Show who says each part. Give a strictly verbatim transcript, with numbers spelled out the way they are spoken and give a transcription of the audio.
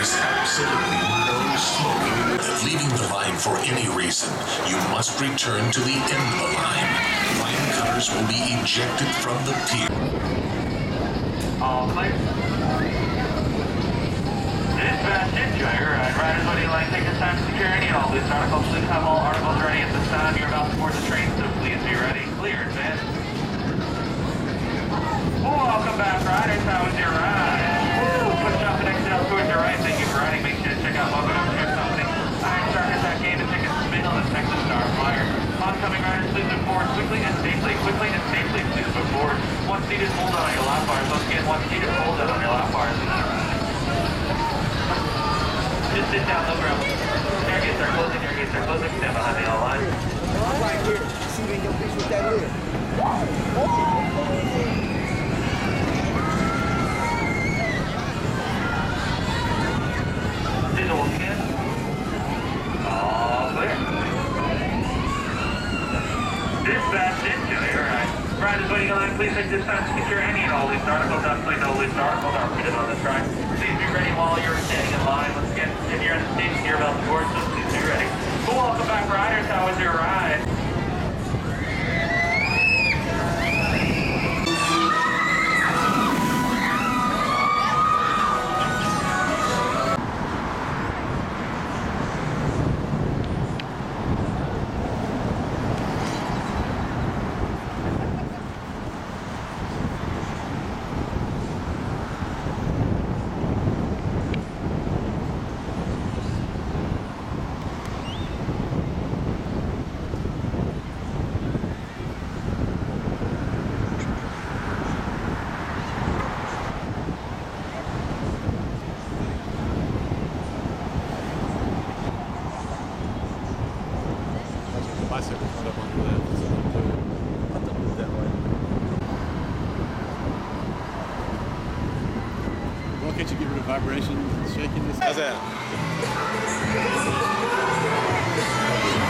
Speaker 1: is absolutely no smoking. Leaving the line for any reason, you must return to the end of the line. Line cutters will be ejected from the pier.
Speaker 2: All clear. Dispatch, enjoy your ride. Riders, what do you like? Take this time to secure any and all loose articles. Please have all articles ready at this time. You're about to board the train, so please be ready. Clear, advance. Welcome back, riders. How was your ride? Woo! Push off the next down towards your right. Thank you for riding. Make sure to check out logo number two company. Iron Star has that game and tickets to spin on the Texas Star Flyer. Oncoming riders, please move forward quickly and safely. Quickly and safely, please move forward. One seat is hold on your lap bars. Once again, one seat is hold on your lap bars. Just sit down, no problem. Air gates are closing, air gates are closing. Stand behind me all line.
Speaker 3: Right here. See me in your bitch with that lid.
Speaker 2: Visual scan. All clear. Dispatch, enjoy your ride. Riders waiting on line, please take this time to secure any and all loose articles. Absolutely no loose articles are printed on this ride. Please be ready while you're standing in line. Once again, if you're in the station, you're about to board, so please be ready. Well, welcome back, riders. How was your ride?
Speaker 4: Bicycle up on the left, so I'll have to move that way. Well, can't you get rid of vibration and shakiness? How's that?